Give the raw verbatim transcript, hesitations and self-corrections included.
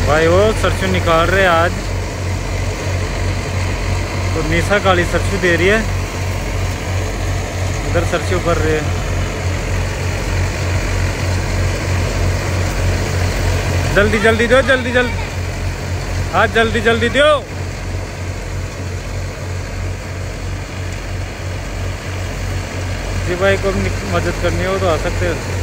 भाई वो सरसों निकाल रहे आज, तो निशा काली सरसों दे रही है, इधर सरसों भर रहे हैं। जल्दी जल्दी दो, जल्दी जल्दी, हाँ जल्दी जल्दी दो। जी भाई को मदद करनी हो तो आ सकते हो।